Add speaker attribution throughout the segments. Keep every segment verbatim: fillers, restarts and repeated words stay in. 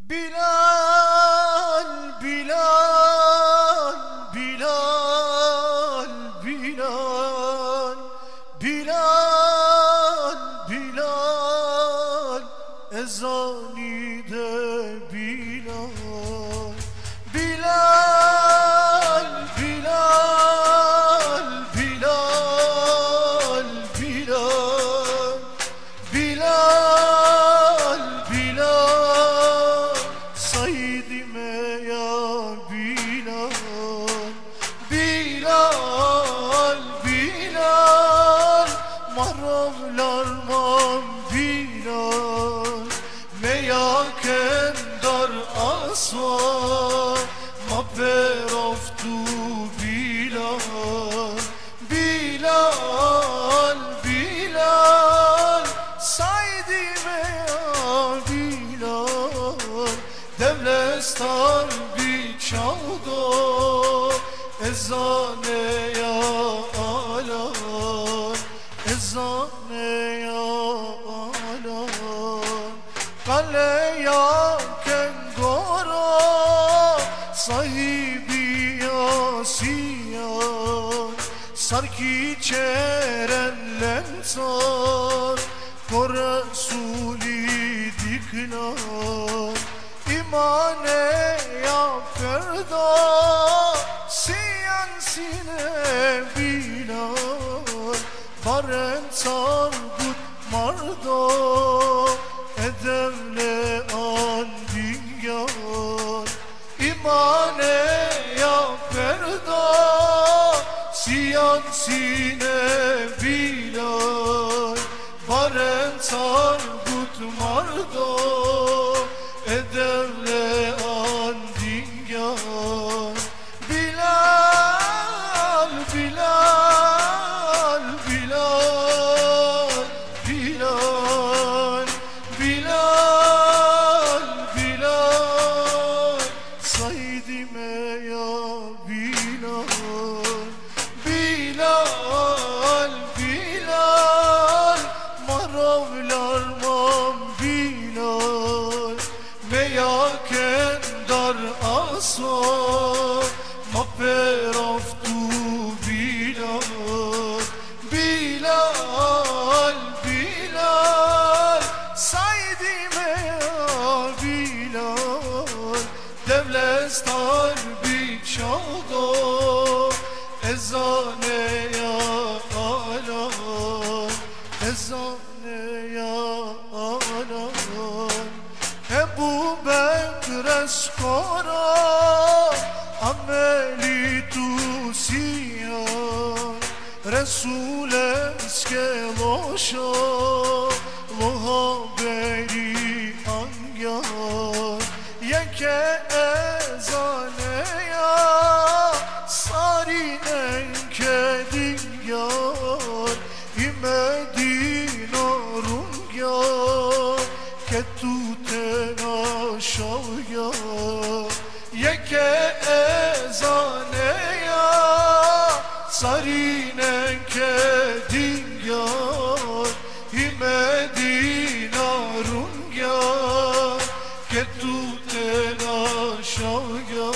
Speaker 1: Bilal, Bilal, Bilal, Bilal, Bilal, Bilal, ezanide Bilal, Bilal, Bilal, Bilal, Bilal, Bilal, Bilal, saydime ya Bilal, Bilal, Bilal, maravlarman Bilal, meyaken dar aswa, ma peroftu Bilal, Bilal, Bilal, saydime ya Bilal, devlestar bir çaldo, ezane ya alan, ezane ya alan, kale ya kengora, sahibi ya siyan, sarki çeren lentar, ko Resuli diklan, imane ya ferda, siyan sine Bilal, baren sargut mardo, edevle an dingan, imane ya ferda, siyan sine Bilal, baren sargut mardo, edevle an dingan, Bilal, Bilal, Bilal, Bilal, Bilal, Bilal, saydime ya Bilal, Bilal, Bilal, maravlarman Bilal, meyaken dar aswa, ma peroftu Bilal, Bilal, Bilal, saydime ya Bilal, devlestar bir çaldo, ezane ya alan, ezane ya alan, Ebu Bekr eskora, ameli tu siyan, Resul eske loşa, lo haberi angar, yeke ezane ya, sarinen kedingar, imedina rungar, ke tu tena şavya, yeke ezane ya, sarinen kedingar, imedina rungar, ke tu tena şavya,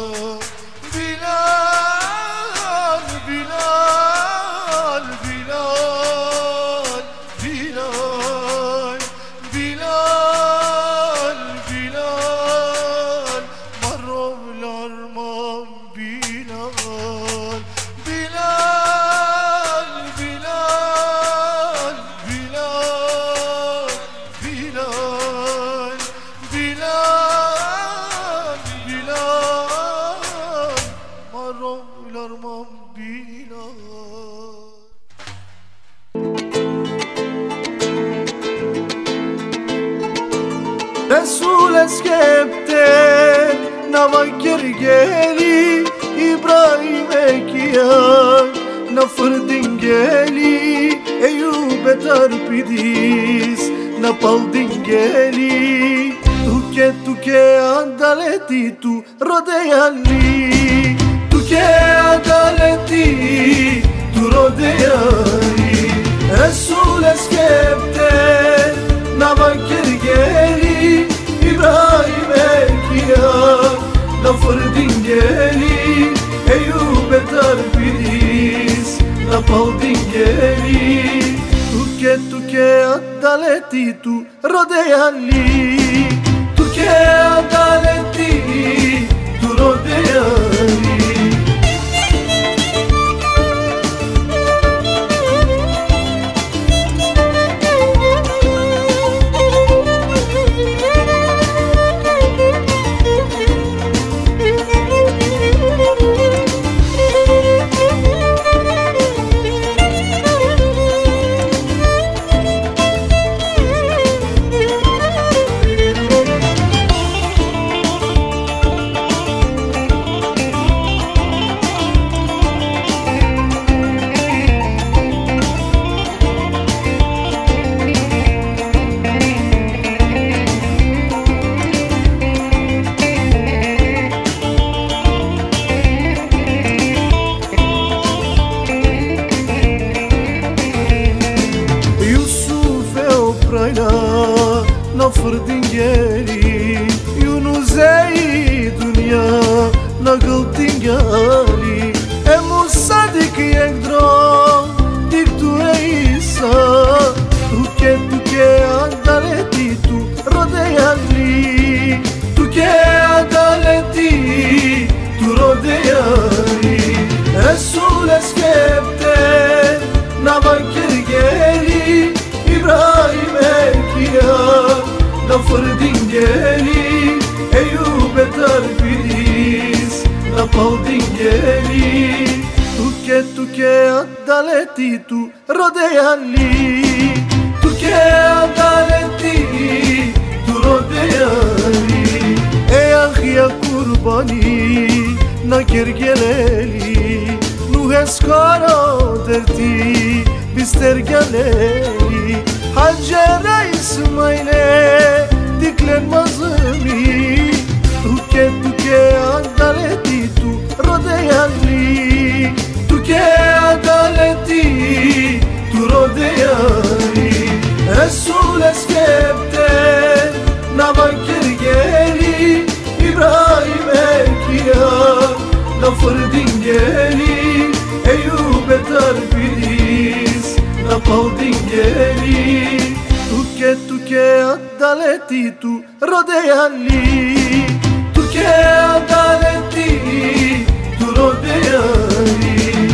Speaker 1: Bilal, Bilal, Bilal, Bilal, Bilal, Bilal, maravlarman Bilal, Bilal, Bilal, Bilal, Bilal, Bilal, Bilal, maravlarman Bilal. Resul eskepten navakir geli, İbrahim ekiyan nafırdin geli, Eyüp tarpidis napaldin geli, tuke tuke adaleti tu rodeyali, tuke adaleti tu rodeyali, Resul eskepten navakir geli, İbrahim Nafırdingeli Eyübe tarbilis Napaldingeli Tuke tuke adaleti tu rodeyali Tuke adaleti tu rodeyali Nafırdingeli Yunus'ey dünya Nagıltingeli Emu sadik yekdron Dik tu eisa Tuke tuke adaleti tu rodeyali Tuke adaleti tu rodeyali Resul eskepte Navakir geli İbrahim Ekiyar Nafırdingeli Eyübe tarbilis Napaldingeli Tuke tuke adaleti tu rodeyali Tuke adaleti tu rodeyali Ey ahya kurbani Nakir geleli Nuhes kara derti Bister geleli Hacere İsmail'e diklenmezmi Tuke tuke adaleti tu rodeyali Tuke adaleti tu rodeyali Resul eskepte Navakir geli İbrahim Ekiyar Nafırdingeli Eyübe tarbilis Napaldingeli Tuke tuke adaleti tu rodeyali Tuke adaleti tu rodeyali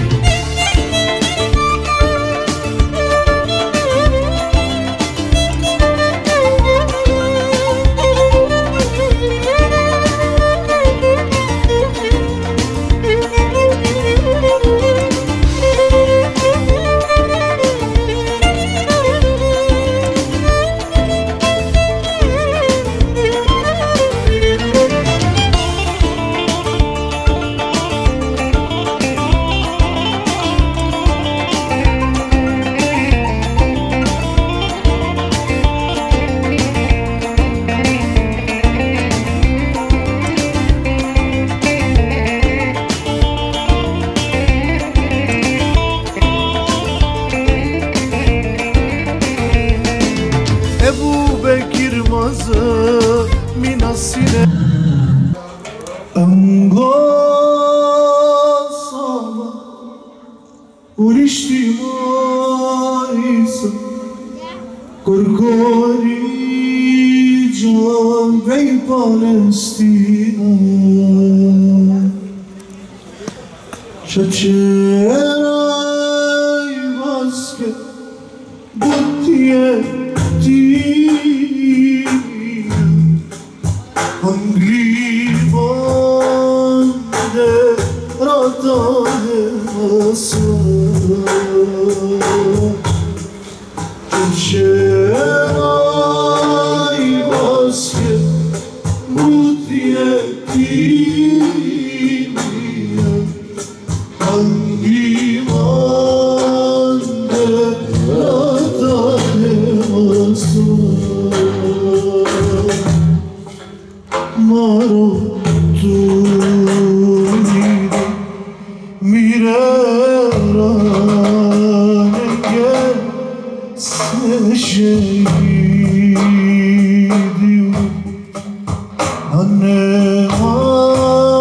Speaker 1: Ebu Bekir mazı minasine Angosama Ulishtimaisa Korkori can bey Palestina Çeçeray basket Butiye Angliman de radane masa Çeçeray basket Mutiyetimiye Angliman de radane masa Maro tu mirara nenge seşeydi anne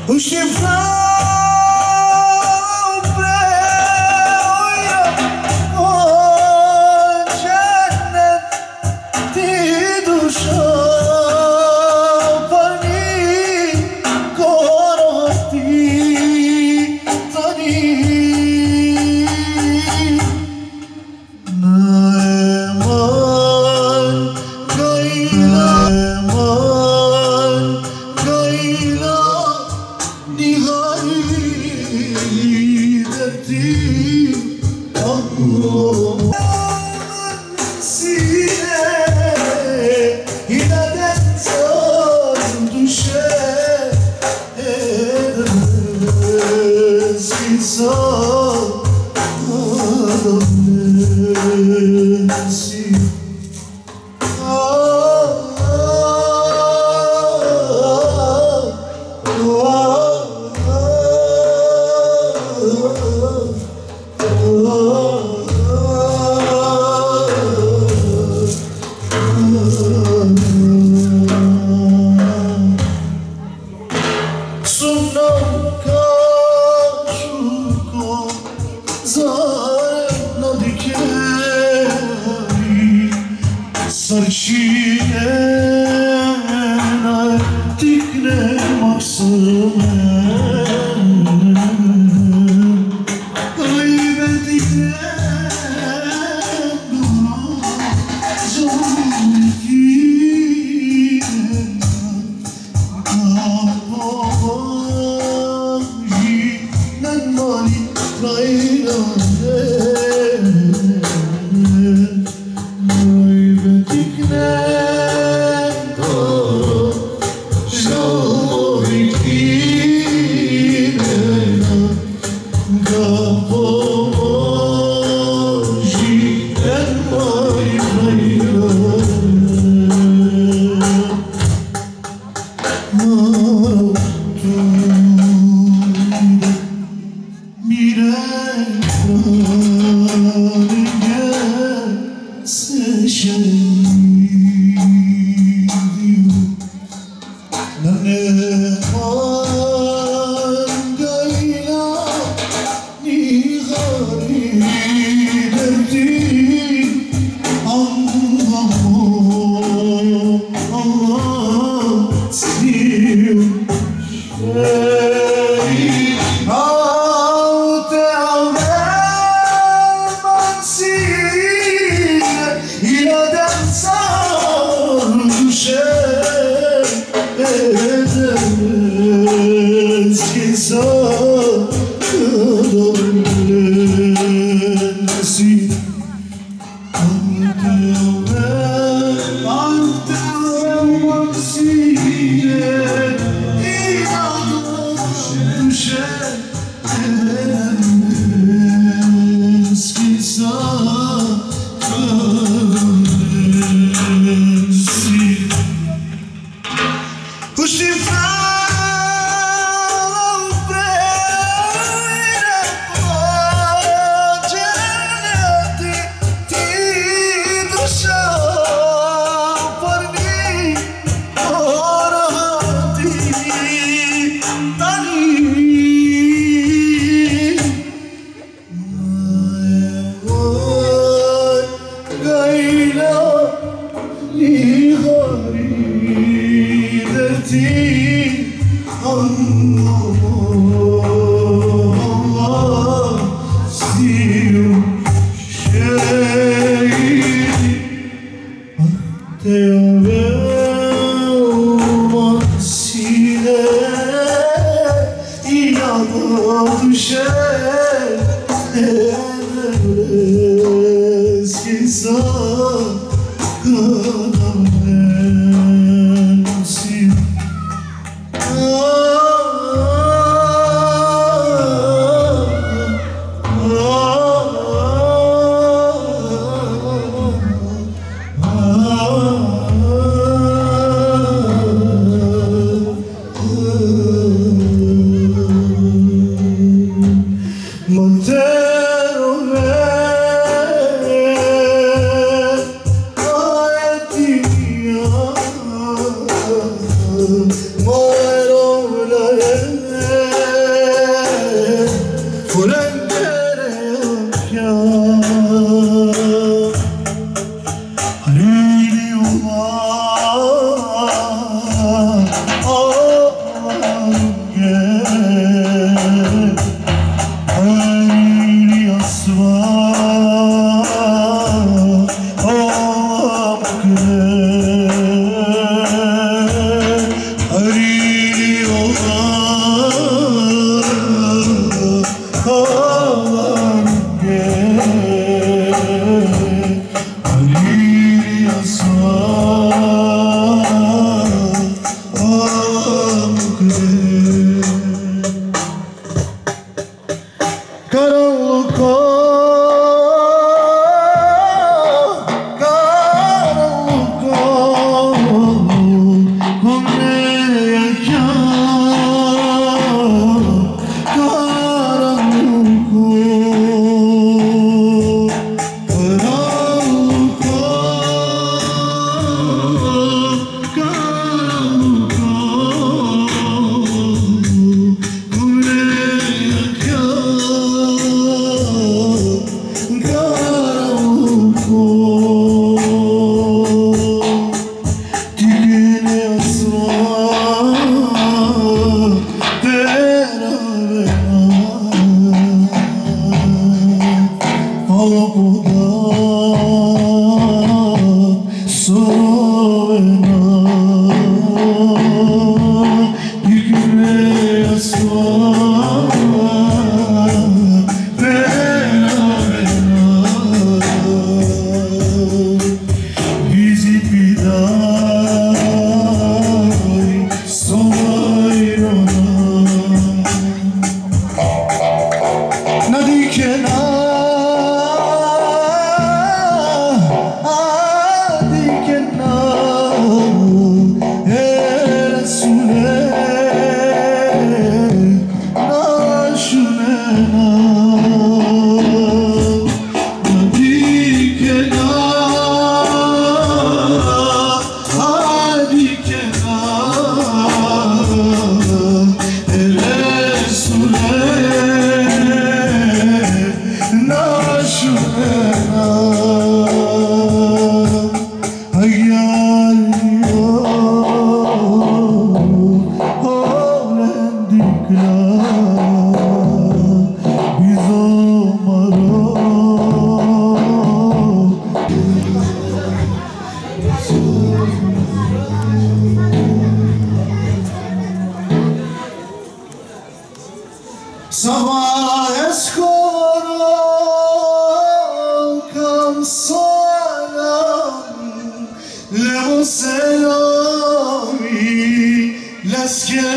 Speaker 1: Montero Sabah eskoro cansalam levo selami leske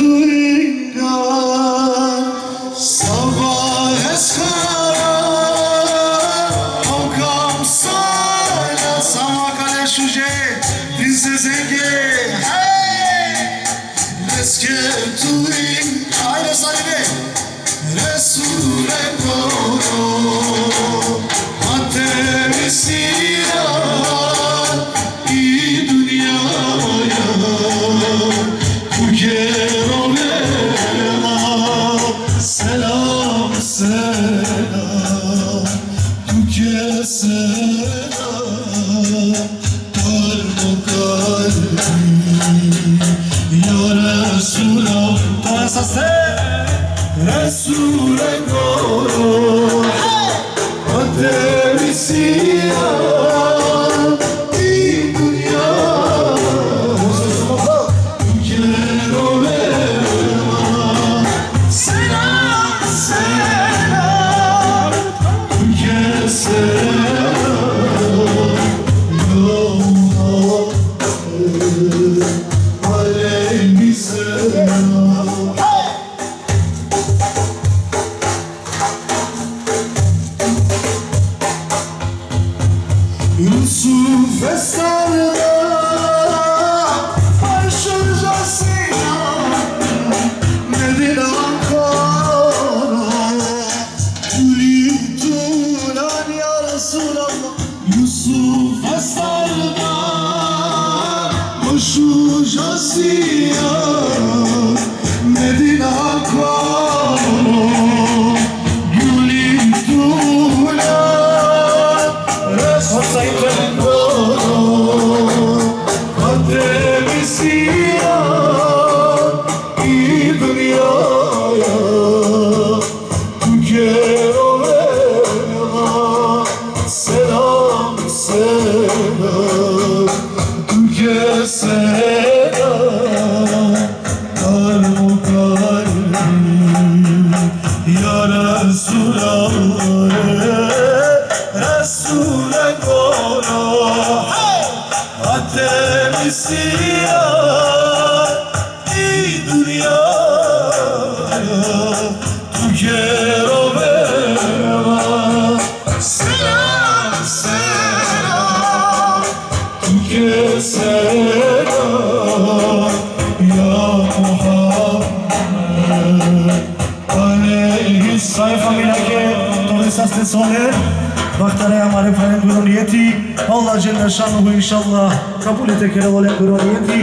Speaker 1: turingan Sabah eskoro cansalam sama kale şuje dinse zenge leske turingan haydi sahibi Resul'e doğru ateşiyan iyi dünyaya bu keromela selam selam bu keselam kalbi kalbi ya Resulallah Resul'e doğru ateşiyan iyi dünya keromela selam selam keselam ya Muhammed aleyhisselam Yusuf esarda başıcasına Medine Ankara Ülitulan ya Resulallah Yusuf esarda başıcasına Medine Ankara Selam selam Türkiye selam Kalbu kalbi Ya Resulallah Resul'e doğru ateşiyan iyi dünyaya keromela selam selam Türkiye selam ya Muhammed aleyhi
Speaker 2: sayfa milake tohle saste soler वक्तारे हमारे फ्रेंड गुरुनियति अल्लाह जल्ल शानुहु इंशाअल्लाह कबूल करे बोले गुरुनियति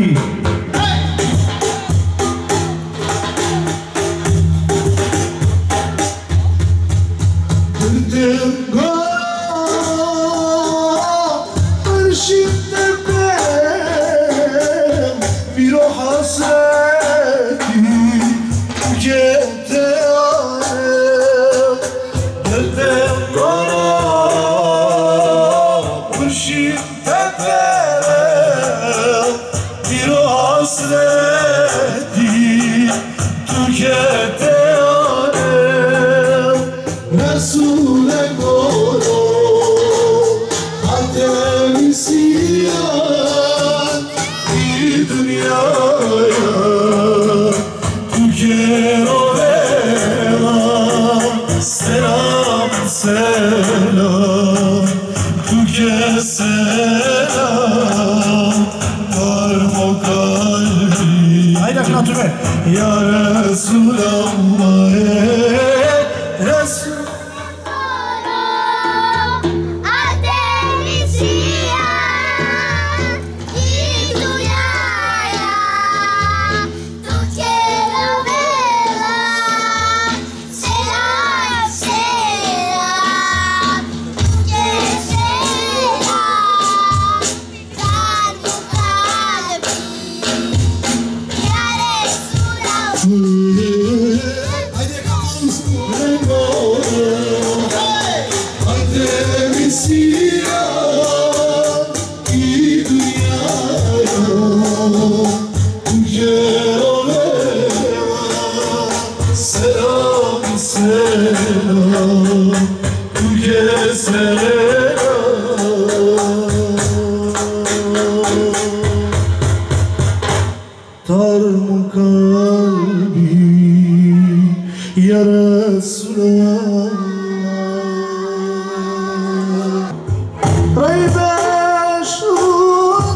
Speaker 1: Bir o ayette alem Resul'e koro Adem siyan bir dünyaya Tu quiero verla Selam selam Tu que selam Darmo kalbi
Speaker 2: Haydi akın atürme.
Speaker 1: Ya Resulallah Resul Darmo kalbi Ya Resulallah Raybeşun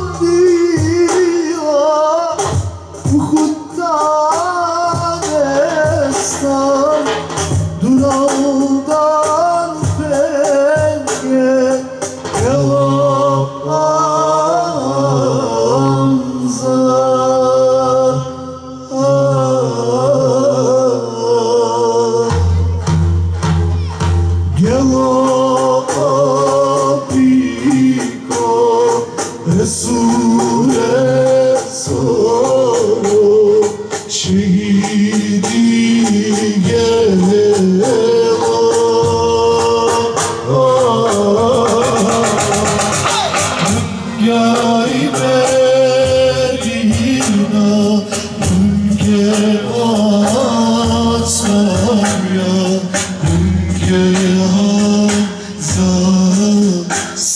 Speaker 1: diyor Uhud'dan estan Duraldan penge Yalanza Resul'e soru şehidi gele Gâi Medina Münge asam ya Münge hazan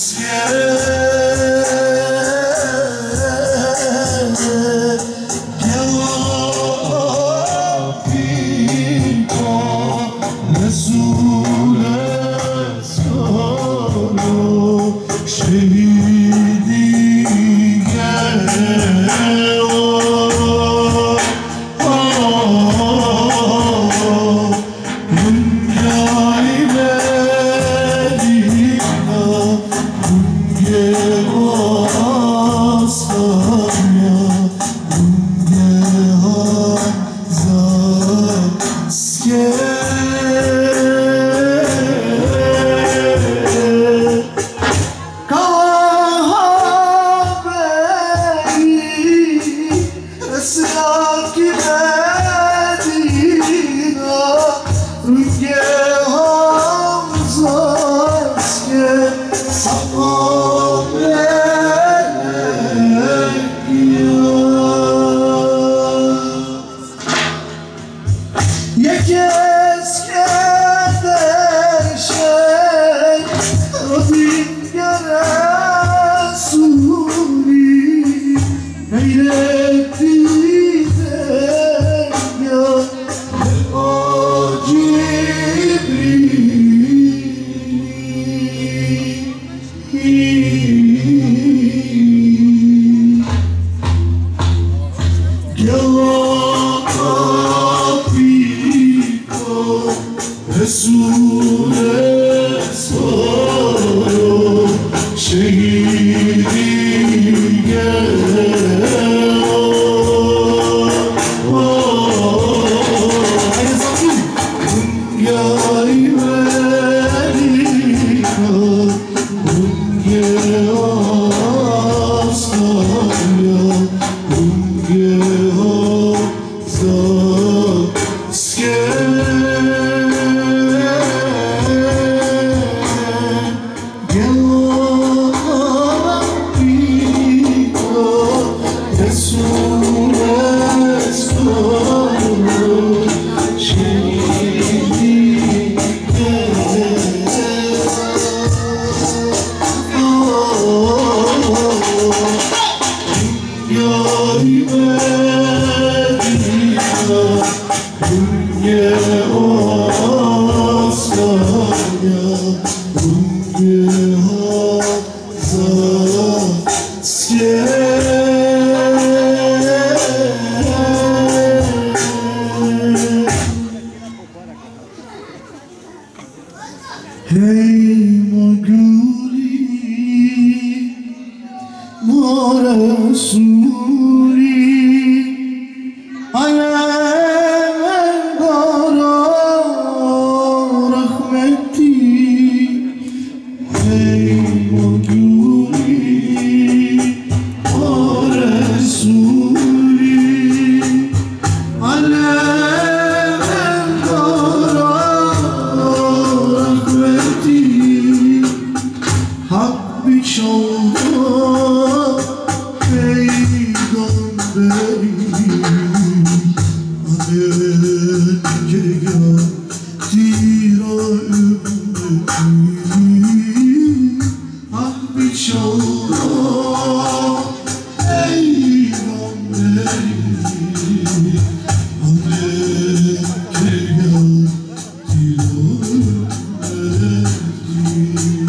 Speaker 1: Resul'e soru şehidi gel Gâi Medina Münge asam ya Münge hazan unge oskaya, unge hazatye. Hey maguli, marasuli, alemen gara rahmeti. Hey maguli, marasuli, alemen gara rahmeti. Hak biçallah peygamberim, adet gega tira ümmetim. Hak biçallah peygamberim, adet gega tira ümmetim.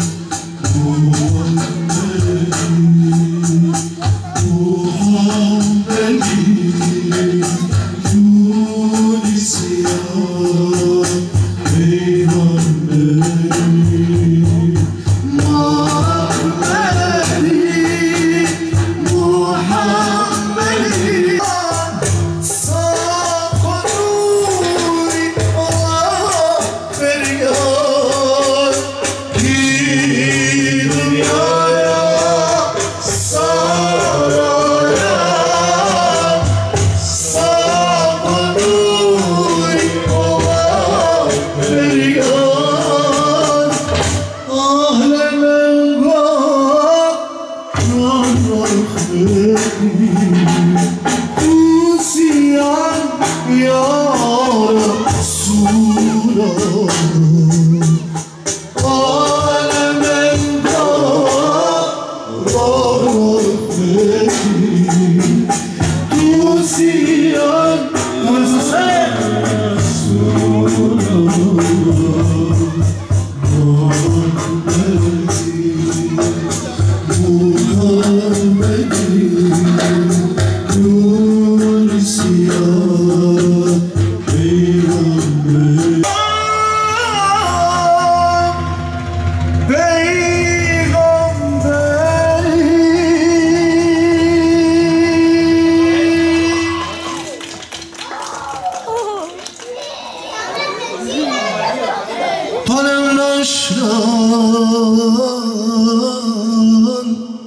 Speaker 1: Paramnaşran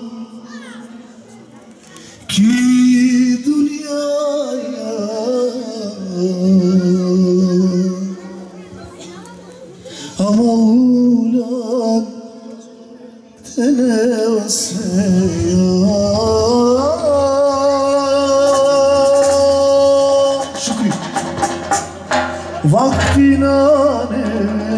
Speaker 1: ki dünyaya amulan tenevseya. Şükrü vaktinane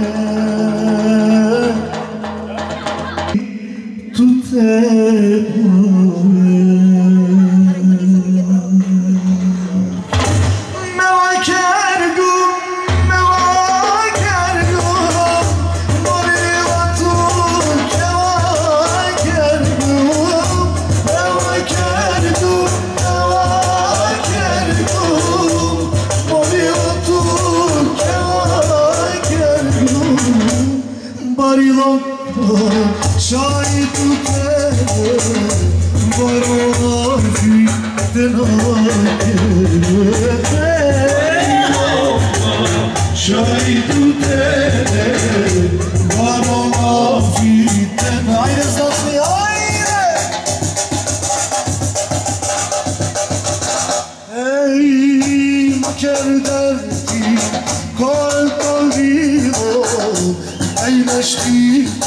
Speaker 1: şahit tutere baro fitnâ şahit tutere baro fitnâ. Haydi saslı haydi. Ey maker derdi kal kalbimo eyleşti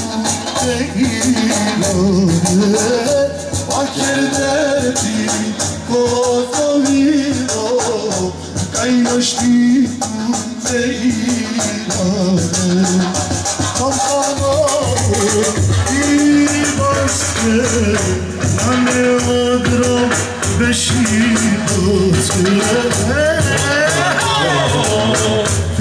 Speaker 1: Fakir derdi kozaviro kaynaşti zeylane. Kampanalı bir baskı nane adram beşi baskı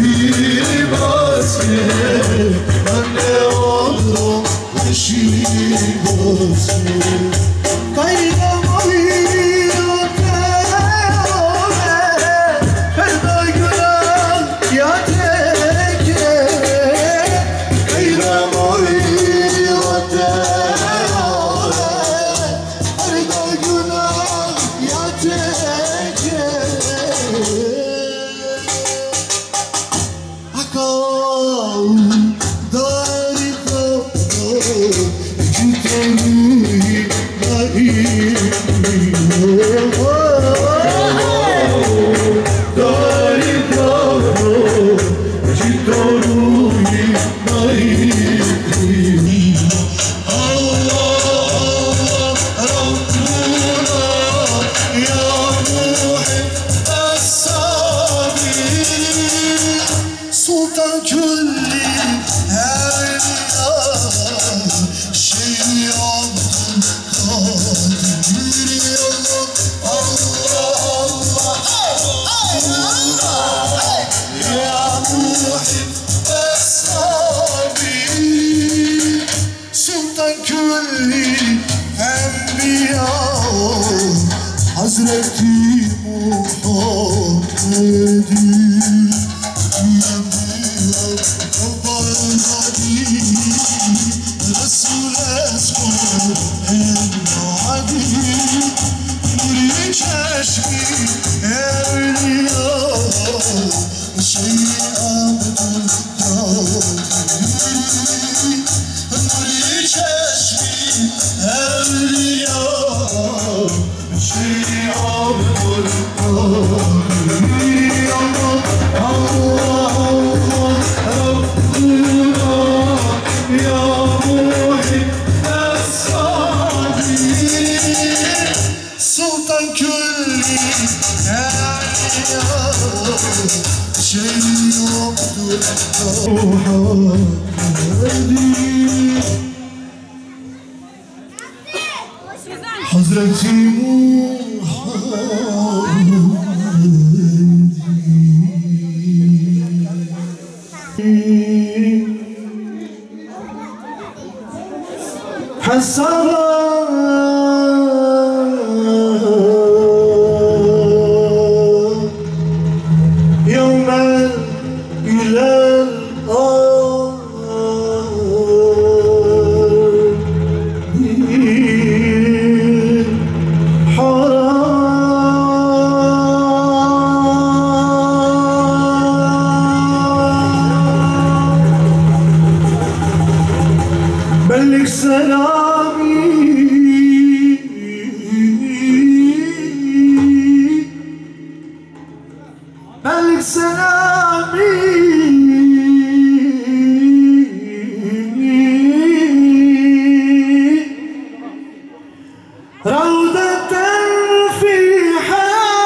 Speaker 1: Sultan külli evliya Şeyh Abdülkadir Allah Allah Allah ya muhib eshabi Sultan külli enbiya Hazreti Muhammed'in Resul esmer el-Adi Nuri çeşmi evliya Şeyh Abdülkadir Nuri çeşmi evliya Şeyh Abdülkadir Allah Allah Allah Rabbuna ya muhib es-sadi Sultan külli evliya Şeyh Abdülkadir Hazreti Hasan yevmel ilel بلغ سلامي بلغ سلامي روضة فيها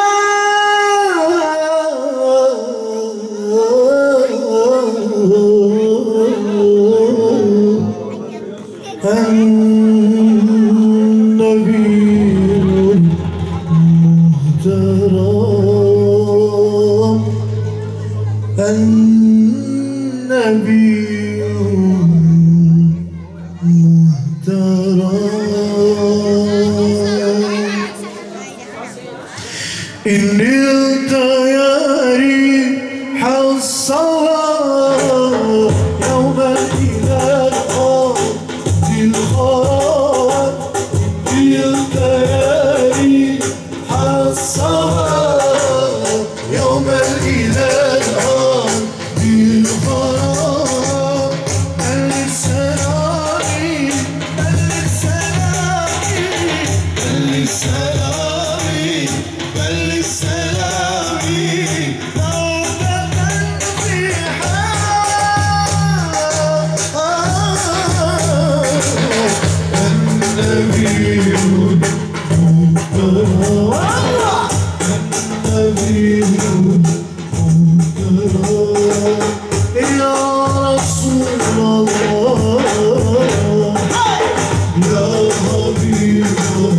Speaker 1: النبي المحترم النبي المحترم إني الطياري حصوى يوم الإله الخراب إني الطياري حصوى يوم الإله الخراب بلغ سلامي بلغ سلامي بلغ سلامي بلغ سلامي روضة فيها النبي المحترم النبي المحترم يا رسول الله يا حبيب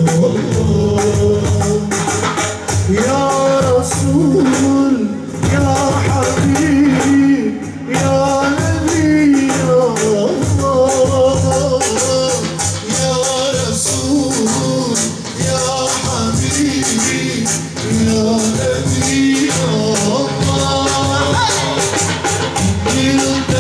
Speaker 1: الله يا رسول يا حبيب يا نبي الله يا رسول يا حبيبي يا نبي الله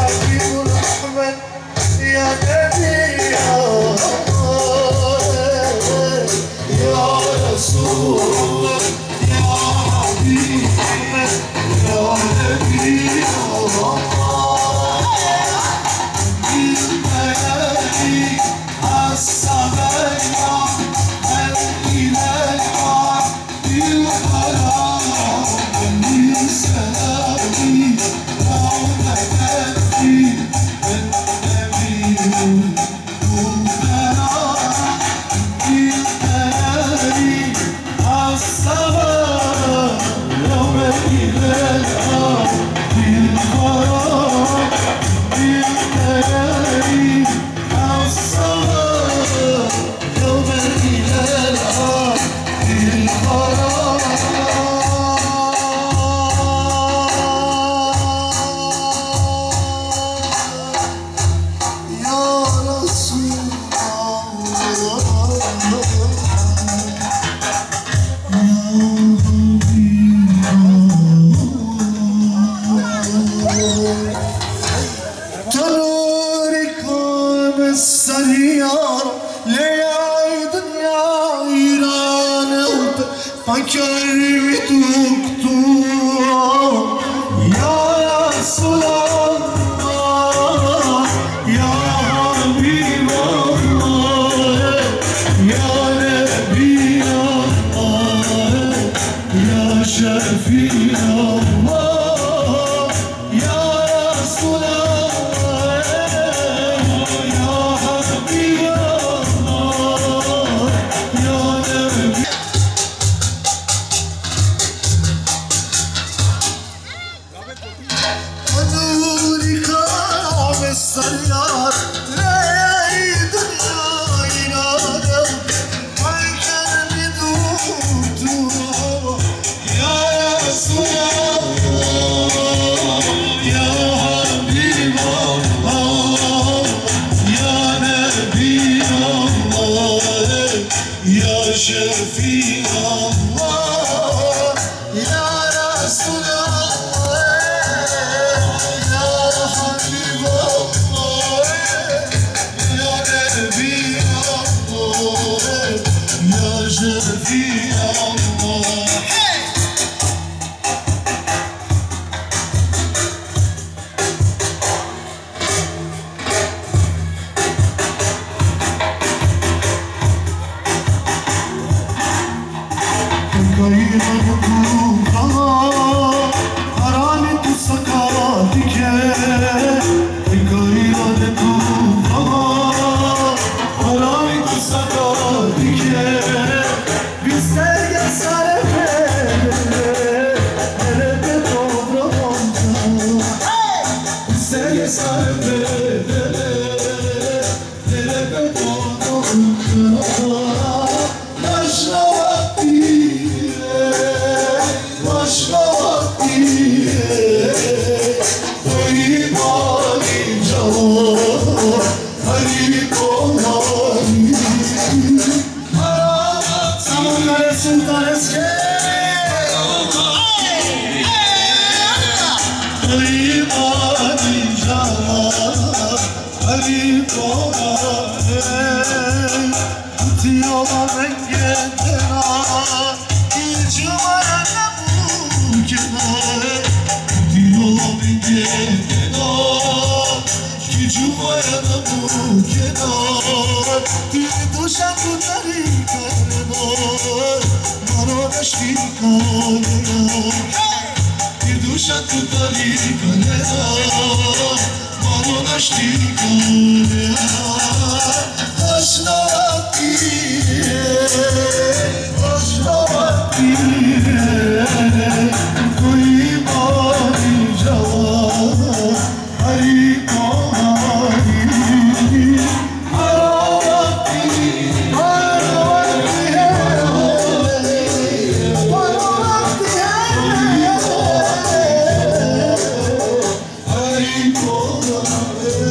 Speaker 1: حبيب الرحمن يا نبي يا رسول يا حبيب يا نبي بالليالي الصبايا الإله بالغرام من سلامي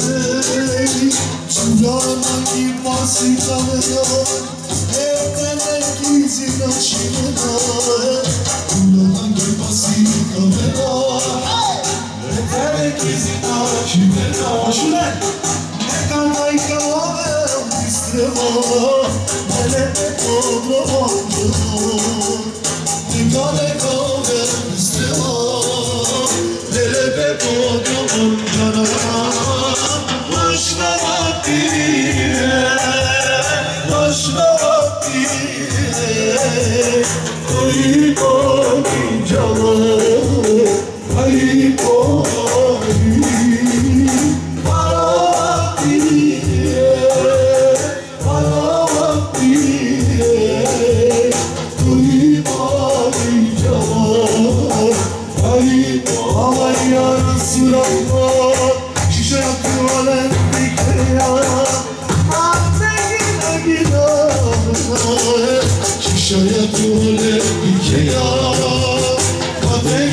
Speaker 3: You're my deep,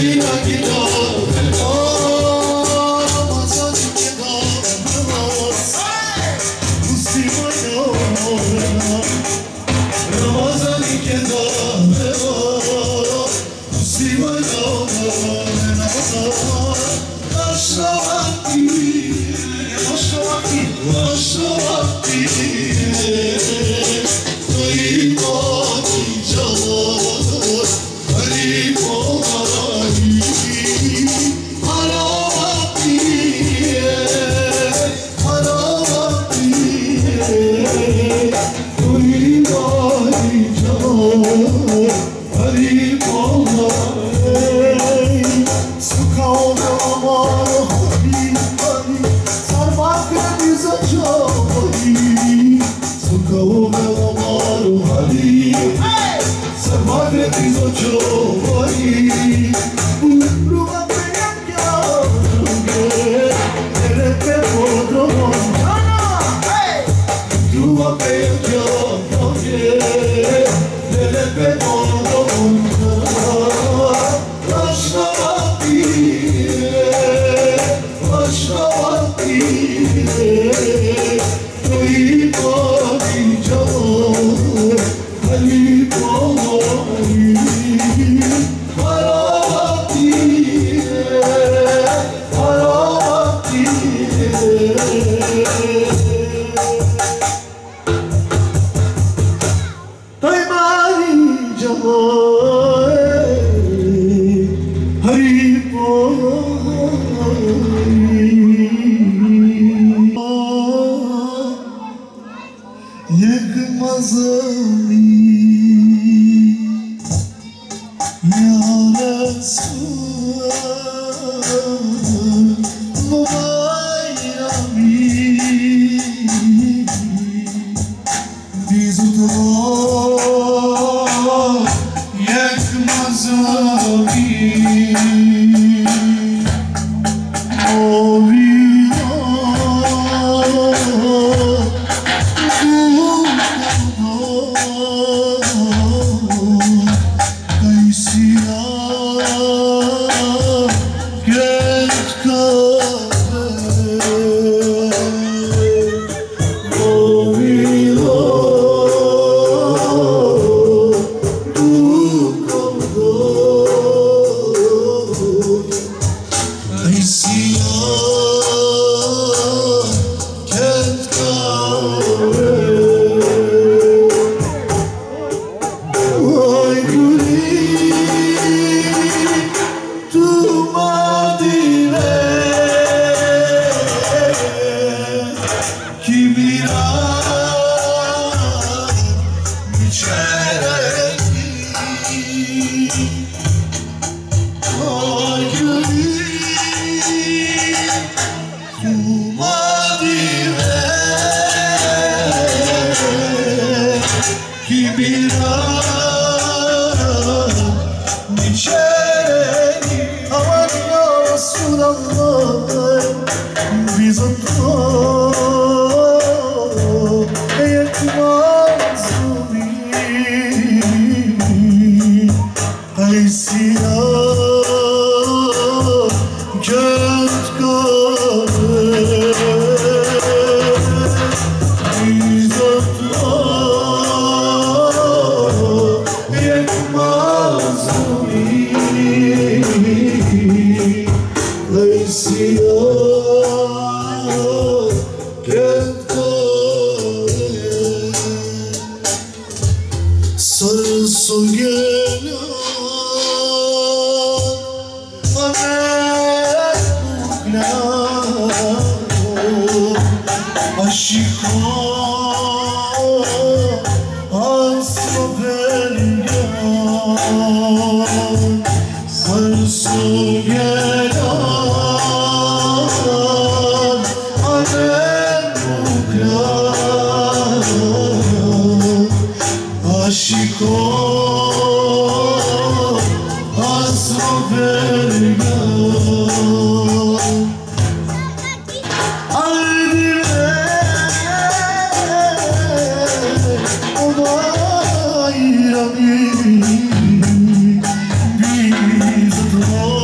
Speaker 2: Biz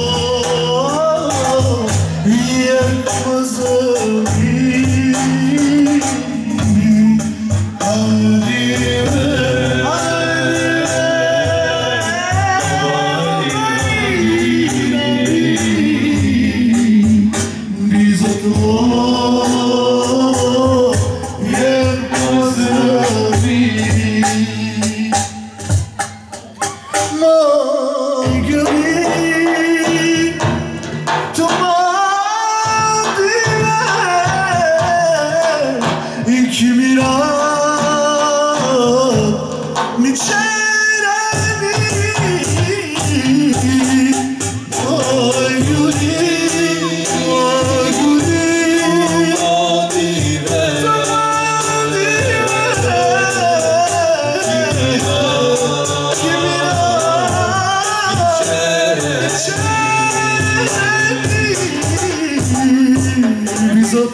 Speaker 2: Bizot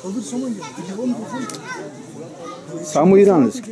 Speaker 3: Samo iranski.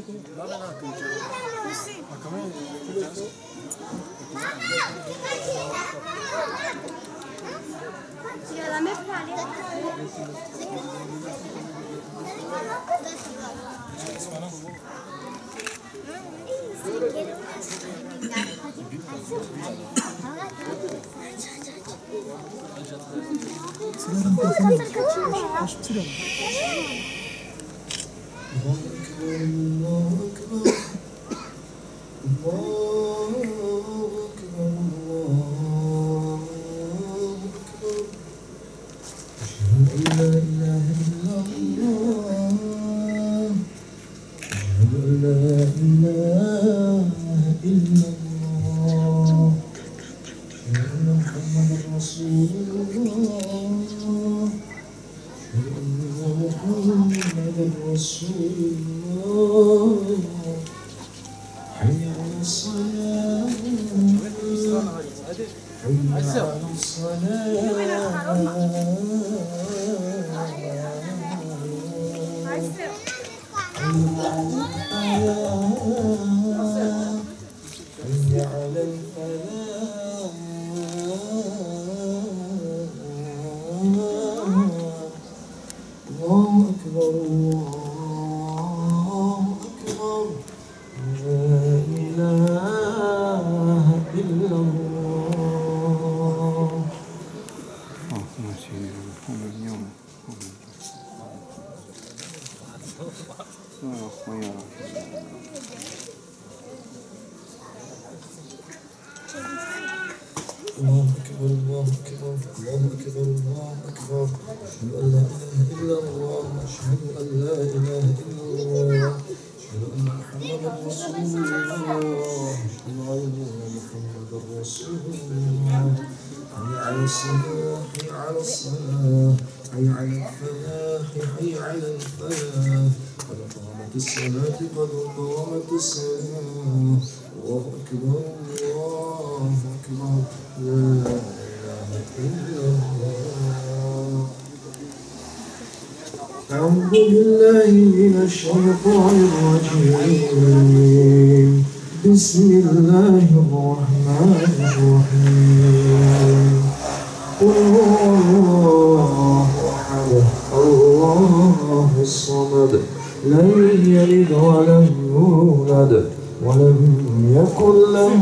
Speaker 1: الله أكبر الله أكبر الله أكبر الله أكبر أشهد أن لا إله إلا الله أشهد أن لا إله إلا الله أشهد أن محمدا رسول الله أشهد أن محمدا رسول الله حي على الصلاة حي على الصلاة حي على الفلاح حي على الفلاح قد قامت الصلاة قد قامت الصلاة الله أكبر الله أكبر لا إله إلا الله أعوذ بالله من الشيطان الرجيم بسم الله الرحمن الرحيم قل هو الله أحد الله الصمد لم يلد ولم يولد ولم يكن له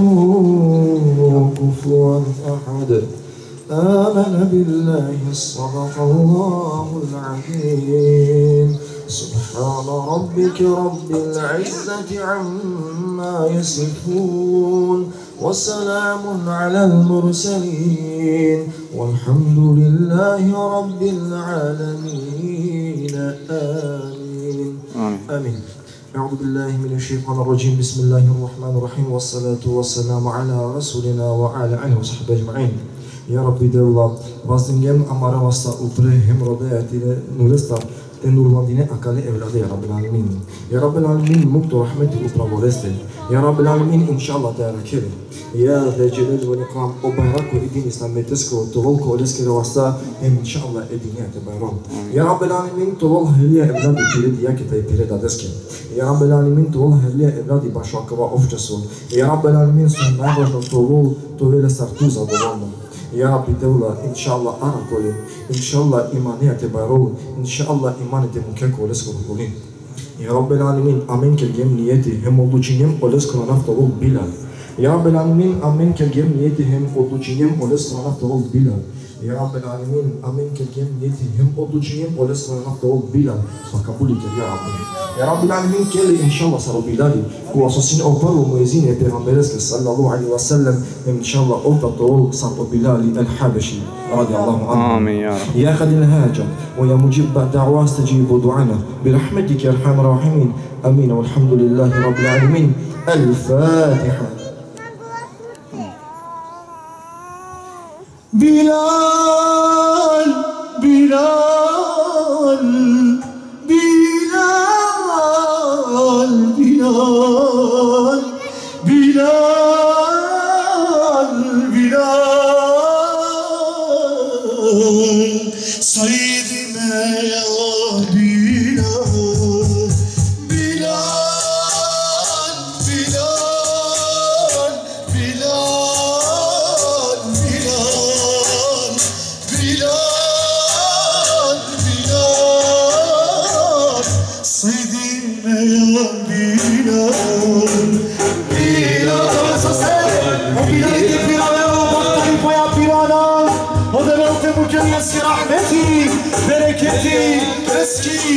Speaker 1: كفوا أحد آمن بالله صدق الله العظيم سبحان ربك رب العزة عما يصفون وسلام على المرسلين والحمد لله رب العالمين آمين آمين أعوذ بالله من الشيطان الرجيم بسم الله الرحمن الرحيم والصلاة والسلام على رسولنا وعلى آله وصحبه أجمعين يا ربي دولة واسدنجم أمارا واستا أبره هم ربيعتي نورستا تنور مدينة أكالي أولادي يا رب العالمين يا رب العالمين مكتو رحمتي أبرا يا رب العالمين إن شاء الله تعالى كريم يا ذا الجلال والإكرام أبارك وإدين إسلام تسكر وتغلق ولسكر واستا إن شاء الله إدين يعتبرون يا رب العالمين طول هليا إبلادي بيرد ياكي تاي بيرد أدسكر يا رب العالمين طول هليا إبلادي باشاكوا أفجسون يا رب العالمين سنة نعوش طول طول سرطوزة ضوالنا يا رب دولة إن شاء الله أنا قولي إن شاء الله إيماني اعتبارول إن شاء الله إيماني تمكك ولسكر قولين يا رب العالمين أمين كالجيم نيتي هم ولوچينيم ولسكر نفتغول بلال يا رب العالمين أمين كالجيم نيتي هم ولوچينيم ولسكر نفتغول بلال يا رب العالمين أمين كالجيم نيتي هم ولوچينيم ولسكر نفتغول بلال فقبولك يا رب يا رب العالمين كالي إن شاء الله صاروا بلالي وأساسين أوبر وموزين بيغمبرسك صلى الله عليه وسلم إن شاء الله أوبر طول صاروا بلالي الحبشي رضي الله عنه
Speaker 3: آمين يا رب
Speaker 1: يا خليل الهاجة ويا مجيب دعوة استجيب دعانا برحمتك يا أرحم الراحمين أمين والحمد لله رب العالمين الفاتحة بلال بلال بلال بلال بلال بلال سيدنا يا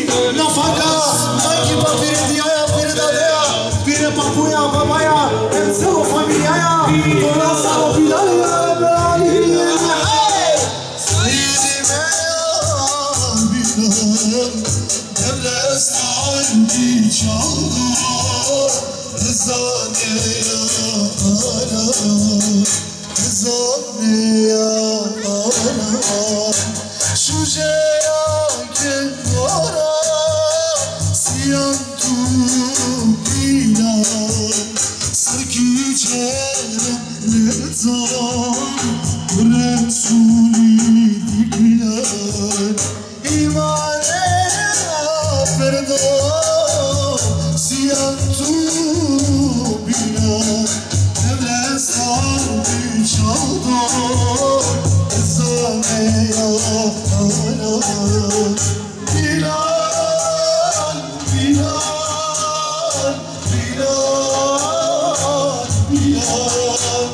Speaker 1: não faca, sangue pra piridiaia, piridadeia, pire papuia, babaya, é seu familiar, toda essa roupilha, belali. Sayyidi meya bilal, devlet عندي çaldı, zanneya ana, zanneya ana, şuceya kenara, siyantu bilal, sarki çevrem zan, Resulü bilal, imane perdo, siyantu bilal, devlet sarbi çaldı, zanneya ana, bilal, bilal, bilal, bilal,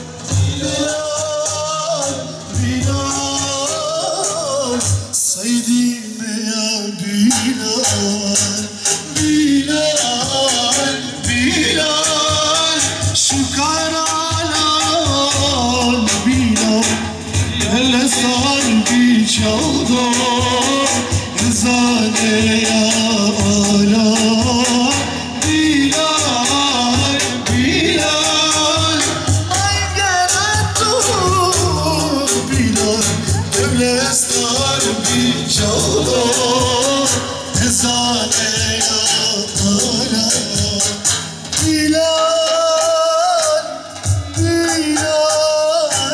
Speaker 1: bilal, bilal, Sayyidi meya bilal, bilal, bilal, şu karalan bilal, elle sarbi çaldı, zaneya ala, bilal, bilal, ay gelen dur bilal, devlet sarbi çaldı, zaneya ala, bilal, bilal,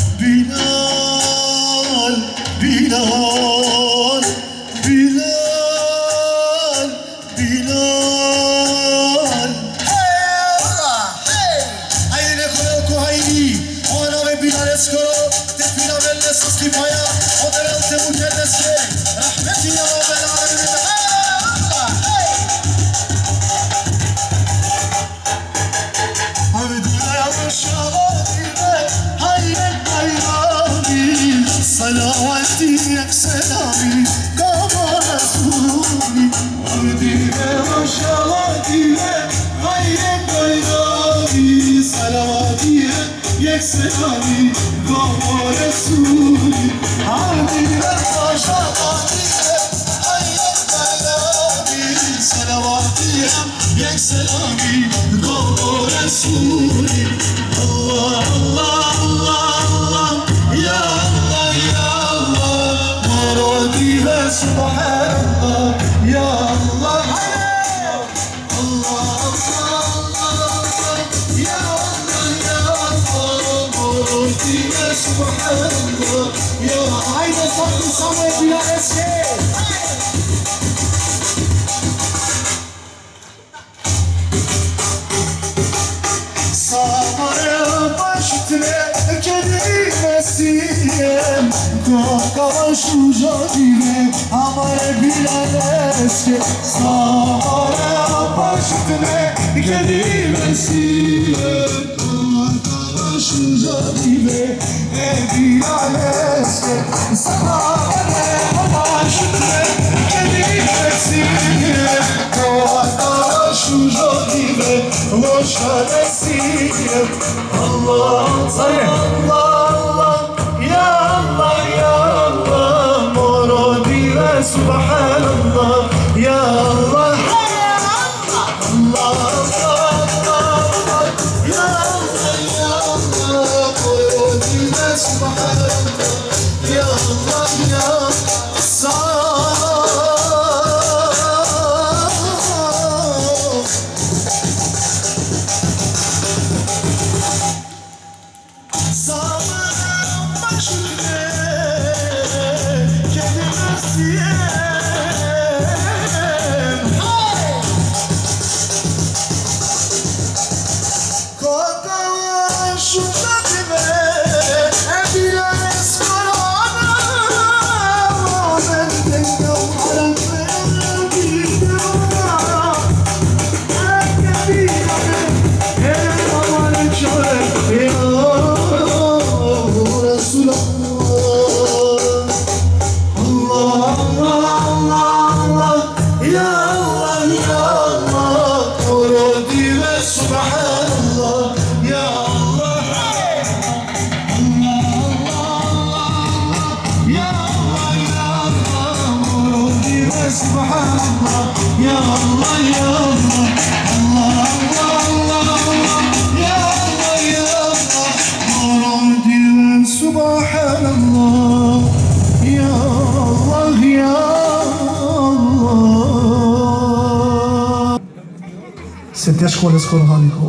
Speaker 1: bilal, bilal, bilal, bilal. Hey Allah, hey! Haydi koyalım haydi. Ona ve bilal eskoro. Tefila belle saskipaya. O derelse mukellese. Rahmeti ya Rabbel alemin. Hey Allah, hey! Abdüle yaşamadine. Hayret bayrami. Salavati ekselami. Kama Resulü. Abdüle yaşamadine. Hayret bayrami. Salavati ekselami. Kama Resulü. Abdüle yaşamadine. Hayret bayrami. Salavati ekselami. Kama Resulü. Allah Allah Allah Allah. Ya Allah ya Allah. Maradi ve subhanallah. Ya Allah. Allah Allah Allah. Ya Allah ya Allah. Maradi ve subhanallah. Ya haydi sakın sana bilal eski. Samarı başütüne kedimesiyem, Kakavan şu cadine amare bilal eski. Samarı başütüne kedimesiyem, Kakavan şu cadine bilal eski. Samarı başütüne kedimesiyem, Kakavan şu cadine Roşanesiyem. Allah Allah Allah, ya Allah ya Allah, Moradi ve subhanallah, ya Allah Allah Allah Allah, ya Allah ya Allah, Moradi ve subhanallah, ya Allah ya Allah. Sa
Speaker 2: Ya Allah ya Allah, Allah Allah Allah Allah, ya Allah ya Allah, Muradin Subhanallah, ya Allah ya Allah. Sette şkole skor haliko.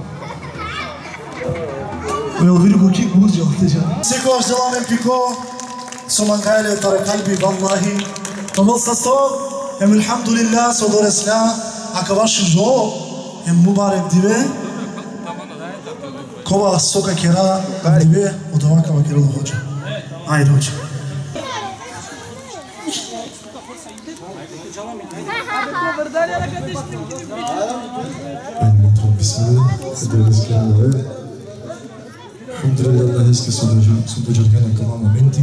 Speaker 2: Vel virgo ki burcu atacak. Seko devam piko. Somankale tara kalbi vallahi. Tamam sasto. Hem elhamdülillah sodoresla akavaş jo. Hem mübarek dibe. Kova soka kera dibe o da vakava kera hoca. Hayır hoca.
Speaker 1: Bismillah, sederiz chiamare. Alhamdulillah, che sono giocando anche a momenti.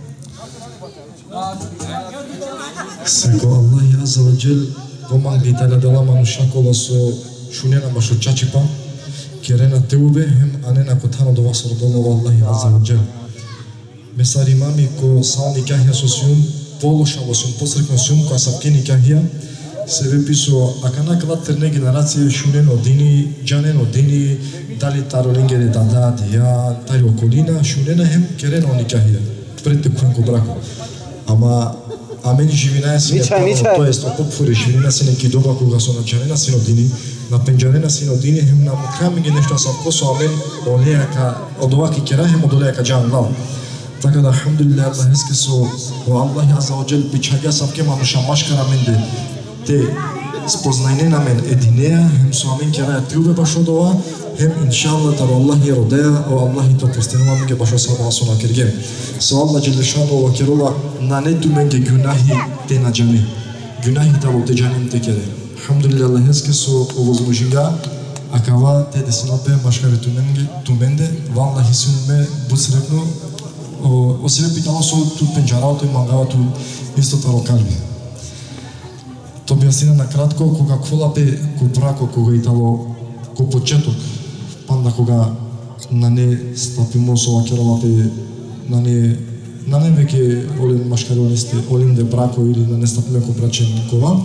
Speaker 1: Seko Allah Azza wa Jal, Roman Vitala della Manusha Koloso, Shunena Mashuchachipa, Kirena Teube, Hem Anena Kotano do Vasordolo, Allah Azza wa Jal. Mesari Mami ko Sauni Kahia Sosium, Polo Shavosum, Postreconsum, ko Asapkini Kahia. Себеби со акана клатерне генерација шунен одини, джанен одини, дали таро ленгере дадат, ја, тари околина, шунена хем керен они кахија, пред те куенко брако. Ама, амени живинаја си не пано, тоест, опопфури живина си неки доба кога со начанена син одини, на пенджанена син одини, хем на мукрамиге нешто савко со амен, олејака, од оваки кера, хем од олејака джан лав. Така да, алхамдулилlah, Allah еске со, о Allah Azza wa Jal, бичаѓа савке мануша машкара менде, те спознајне на мен единеја, хем со амен кера ја тилбе башо дова, хем иншалла таро Аллах ја родеја, о Аллах и то постенува менге башо саба асуна кергем. Со Аллах Джелешану ова керола, на нету менге гюнахи те на джами, гюнахи таро те джаним те кере. Алхамдулилlah, Аллах еске со овозможинга, акава те десинопе машкари туменге, туменде, валла хисунме бусрепно, о себе питало со тут пенджараото и мангавато исто таро калби. To objašnjena na kratko, koga kvolape ko brako, koga italo ko početok, panda koga na ne stapimo so vakerovate, na ne na ne veke olin maškaroniste, olin de brako ili na ne stapime ko bračen kova.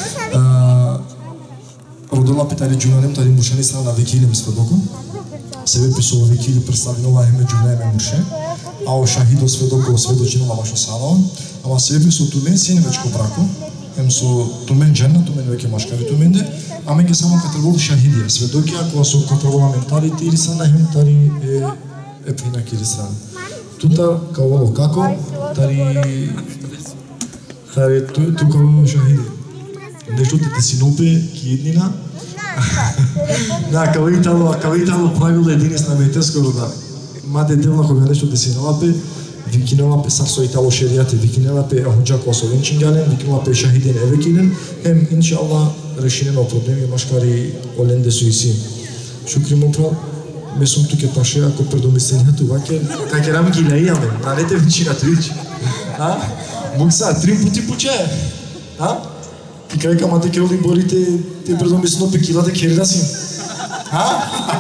Speaker 1: Родила питали джунаnem tari mušani strana na vekilim svedoko. Sebe piso vekili predstavljala heme джунеме muše, a o šahido svedoko svedočinala vašo salo, ама sebe piso tu men sine već ko brako. Hem со тумен дженна, тумен веќе машкари туменде, а менге само катребол шахидија, сведокија која со катребола ментали тирисана, хем тари е епина кирисана. Тута као како, тари тари тука шахиди. Нешто те синопе ки еднина. Да, као итало, као итало правило единес на метеско да. Маде девна кога нешто те синовапе, викинела пе сарсо итало шеријате, викинела пе ахуджакова со венчингален, викинела пе шахиден евекилен, хем иншалла решинено проблеми машкари оленде со иси. Шукри му прав, ме сум туке паше, ако предомисленијато ваке, кај рам ги лејаме, нанете венчината вич. А? Мукса, три пути пуче. А? И кај кама те кероли борите, те предомислено пе килате керира си. А?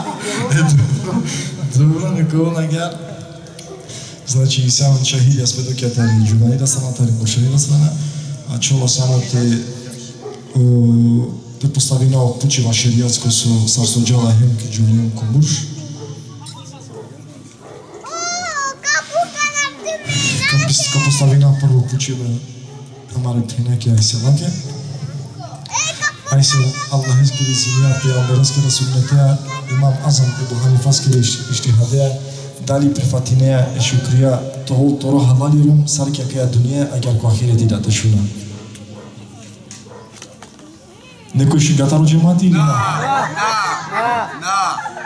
Speaker 1: Добро, некој нагар. Значи и само шахидија сведокија тари джунаида сана, тари мушарина сана, а чоло само те те поставина од пучива шеријатско со сарсо джала хемки джулијан комурш. Ка поставина прво пучива амаре пенеке айселаке. Айсе Аллах ескери зимија пејамберескера суннетеа, имам Азам Ебу Ханифаскери иштихадеа, дали прифатинея е шукрия, toho toro halalirum sarki akaya dunia agar ku ahireti da tashuna. Neko işi gataro cemaati ili na?
Speaker 3: Na,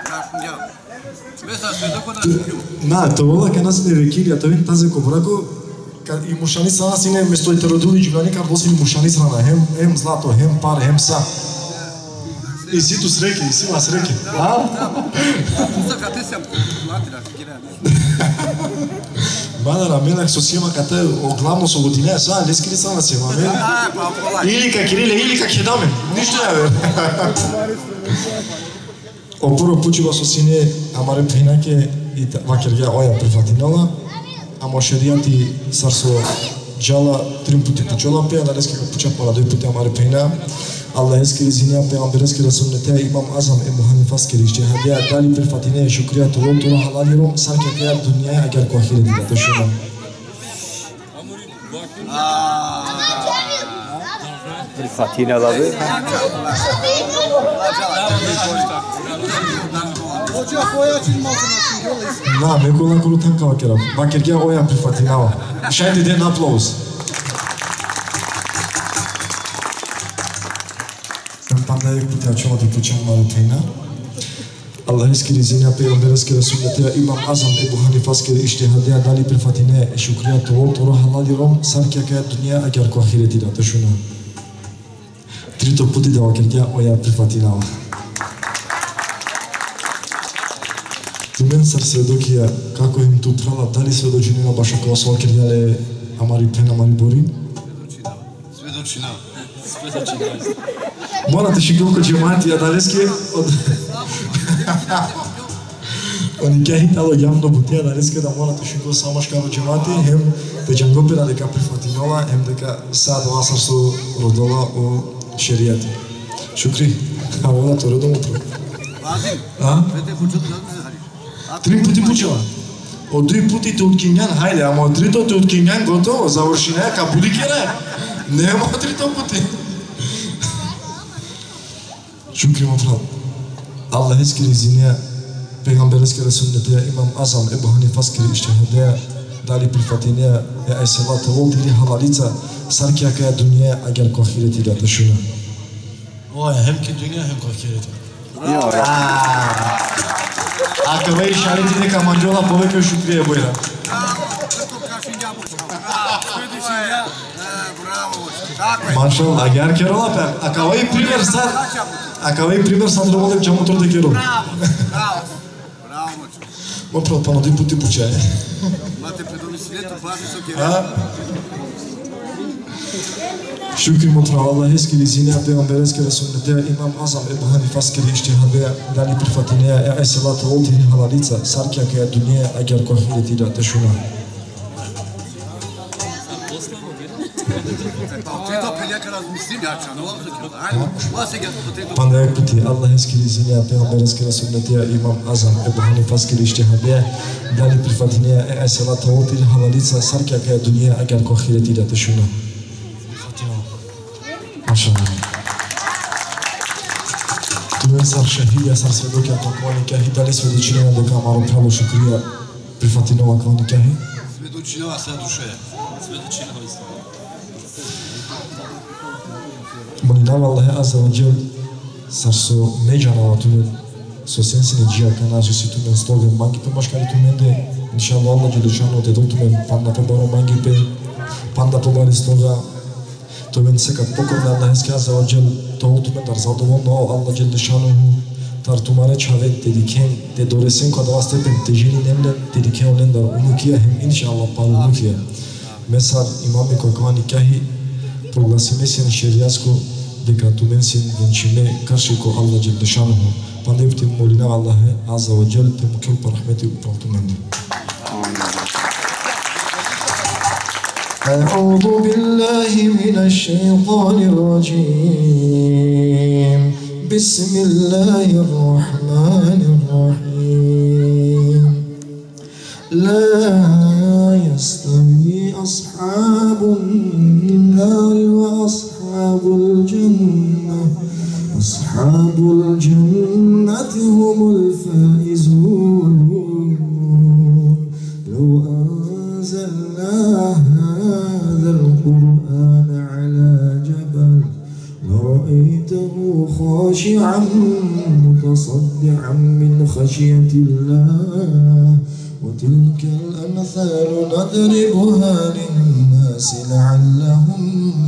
Speaker 3: na,
Speaker 1: na, to vola ka nas ne vekili, a to vin taze ko brako, i mušani sana sine mesto i teroduli džuljani kar dosi mušani sana, hem, hem zlato, hem par, hem sa. I si tu sreke, i si vas sreke. A? Manara, menak so sjema kate oglavno so godine, sa, leskili sana sjema, men. Ili ka Kirile, ili ka Kedamen, ništa ja, ver. O prvo pučiva so sine, amare prinake, i vakerja oja prifatinala, amo šerijati sarso Jala trim puti puciola pe ales că pucea pe la doi putea mare peina. Allah eski rizinia pe ambereski rasulnetea Imam Azam Ebu Hanifa skeri ijtihadiya dali per fatine shukriya tolol tola halalirom sarke kaya dünyaya agar ko ahiret dida shuna.
Speaker 4: Per fatine aladı.
Speaker 1: Na, me kola kuru tanka vakera. Vakergia oya per fatinava. Shayde den aplauz. Pandayek putea cioma de pucea mare peina. Allah eski rizinia pe ambereski rasulnetea Imam Azam Ebu Hanifa skeri ijtihadiya dali per fatine shukriya tolol tola halalirom sarke kaya dünyaya agar ko ahiret dida shuna. Trito puti da vakergia oya per fatinava. Tumen sar svedokia kako im tu trala dali svedočinina baš ako vas vakergiale amari pena amari bori.
Speaker 3: Svedočina.
Speaker 1: Morate și gluco cemati adaleske od Oni kya hitalo jamno butia adaleske da morate și gluco samaš karo cemati hem te jango pera de capri fatinova hem de ca sad vasar su rodola o şeriat. Shukri. Avola to rodo mutro.
Speaker 3: Vazim.
Speaker 1: Ha?
Speaker 3: Vete pucot na.
Speaker 1: Tri puti puceva. O doi puti te utkingan, haide, am o trito te utkingan, gotovo, završina ca bulikera. Nema trito puti. Shukri mutral. Allah eski rizinia Peygamber eski Resulünetea Imam Azam Ebu Hanifa skeri ijtihadiya dali per fatinea e ai salata vol diri halalica sarkia kaya dünyaya agar ko ahireti da shuna.
Speaker 2: Oya hem ki dünya hem ko ahireti.
Speaker 1: Ako vei šaliti neka manđola poveke šukrije bojra. Mašallah, agar kerola pe, ako vei primjer sad, ako vei primjer sad rovolek će motor da kerol.
Speaker 3: Bravo, bravo moću.
Speaker 1: Mă pravo, pa na doi puti puceaje.
Speaker 3: Mate predomicilietul bazi s-o chirea.
Speaker 1: Shukri mutral Allah eski rizinia peygambereski Resulünetea Imam Azam Ebu Hanifa skeri ijtihadiya dali per fatinea e ai salata vol diri halalica sarkia kaya dünyaya agar ko ahireti da shuna.
Speaker 3: Treto pelea că razmislim așa, nu? Hai, mă se ghetă pe treto.
Speaker 1: Pandayek puti Allah eski rizinia peygambereski Resulünetea Imam Azam Ebu Hanifa skeri ijtihadiya dali per fatinea e ai salata vol diri halalica sarkia kaya dünyaya agar ko ahireti da shuna. Maşallah. Tumen sar şehidya sar svedokia kako nikahi dali svedočinina de kamaro pravo shukriya per fatinova kako nikahi.
Speaker 3: Svedočinova sa dušeja.
Speaker 1: Molinava Allah azza wa jal sar so mejanava tumen so sensine jia kana so situmen stoga mangi pe maškari tumen de inshallah Allah jelešano te do tumen panda pe baro mangi pe panda pe bari stoga tumen sekat pokorna Allah eski azza wa jal to tumen dar zadovoljno Allah jelešano tar tumare çavet dediken de doresen kada vastepen tejini nemle dediken olen dar unukia hem inshallah paru unukia mesar imami kokva nikahi proglasime sin šerijasko дека тумен син венчиме каршико Allah Jelle Šanuhu. Pandevti molina Allahe Azza wa Jal te mukil pa rahmeti uprav tumen. أعوذ بالله من الشيطان الرجيم بسم الله الرحمن الرحيم لا يستوي أصحاب النار وأصحاب الجنة أصحاب الجنة هم الفائزون لو أنزلنا هذا القرآن على جبل لرأيته خاشعا متصدعا من خشية الله وتلك الأمثال نضربها للناس لعلهم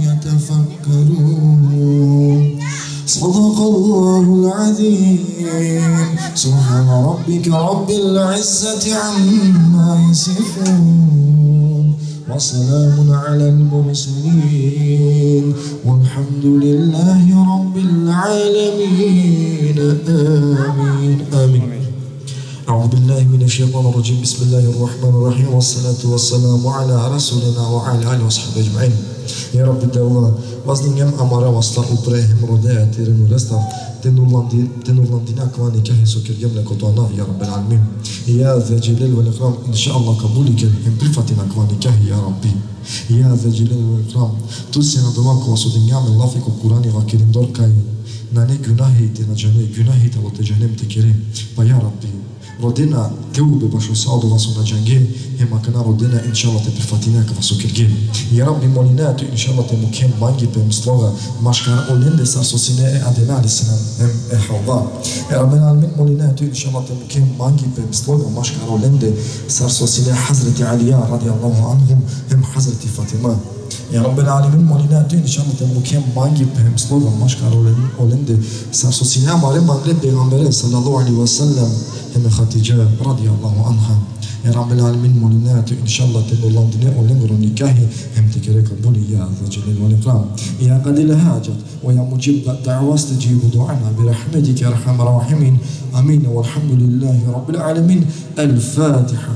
Speaker 1: يتفكرون صدق الله العظيم سبحان ربك رب العزة عما يصفون وسلام على المرسلين والحمد لله رب العالمين آمين آمين أعوذ بالله من الشيطان الرجيم بسم الله الرحمن الرحيم والصلاة والسلام على رسولنا وعلى آله وصحبه أجمعين يا رب الله وزنيم أمارا وصلا أبراهيم رداء تيرن ولستا تنورلاندينا كواني كهي سكر جملة كتوانا يا رب العالمين يا ذا الجلال والإكرام إن شاء الله قبولك هم برفتنا كواني كهي يا ربي يا ذا الجلال والإكرام تسينا دماغ وصدنيا من الله فيك القرآن وكريم دور كاي ناني جناهي تنجاني جناهي تلو تجانم تكريم فيا ربي rodina teube baš usadova su na džange, hema kana rodina inšallah te prifatinja kava su kirge. Ja rabbi molina tu inšallah te mukem mangi pem sloga, maškar olende sar sosine e adenali sinan hem e havda. Ja rabbi almin molina tu inšallah te mukem mangi pem sloga, maškar olende sar sosine Hazreti Aliya radiyallahu anhum hem Hazreti Fatima. Ya Rabbil Alemin molinatu inşallah te mukem mangi pem sloga maşkar olende sar sosine amare mangle peygambere sallallahu aleyhi ve sellem hem Hatice radiyallahu anha. Ya Rabbil Alemin molinatu inşallah te dolandine olengro nikahi hem tekere kabuli ya Azza Celal wal Ikram. Ya qadil hajat ve ya mujib da'wa istajibu du'ana bi rahmetika ya arhamar rahimin. Amin velhamdülillahi Rabbil Alemin. El Fatiha.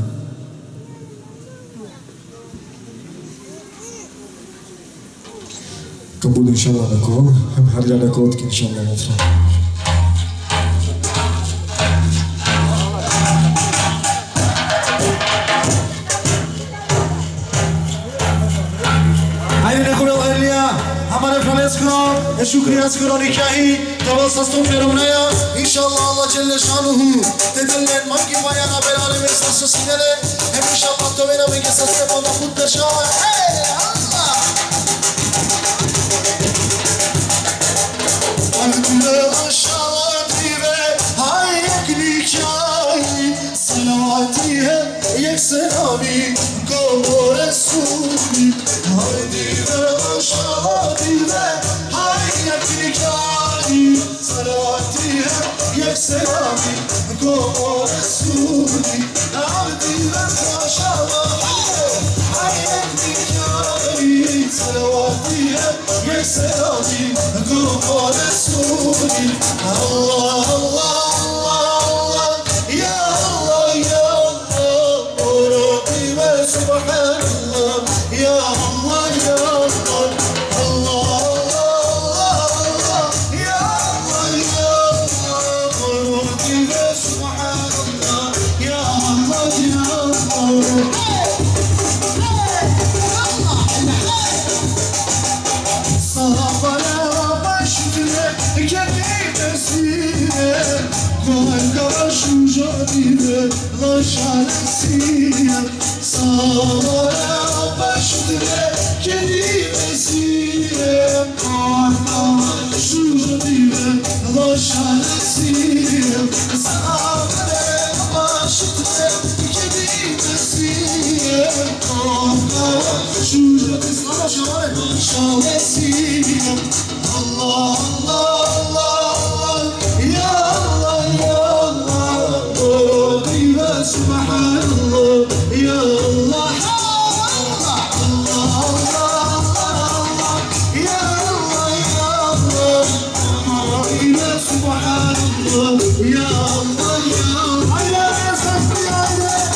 Speaker 1: قبول إن شاء الله لكم هم حرجع لكم إن شاء الله مفرح
Speaker 2: هاي نقول الله हमारे फ्रेंड्स को शुक्रिया करो निकाही तवल सस्तों फेरमनाया इंशाल्लाह अल्लाह जल्ले शानुहु तेदल्ले मंकी पाया ना बेराले में सस्तो सिनेले हम इंशाल्लाह तो मेरा में के सस्ते बंदा खुद दर्शा है अल्लाह صلواتها يكسرني قوم رسولي هايدي وشهادي هاي يكنكاني صلواتها يكسرني قوم رسولي هايدي وشهادي هاي يكنكاني صلواتها يكسرني قوم رسولي الله الله Laşalesiye sağlara başlıre kelimesiye Kardan şuradiye laşalesiye sağlara başlıre kelimesiye Kardan şuradiye laşalesiye Allah Allah Allah Ya Allah Ya سبحان الله يا الله الله الله يا الله يا الله يا سبحان الله يا الله يا الله يا صفي عليه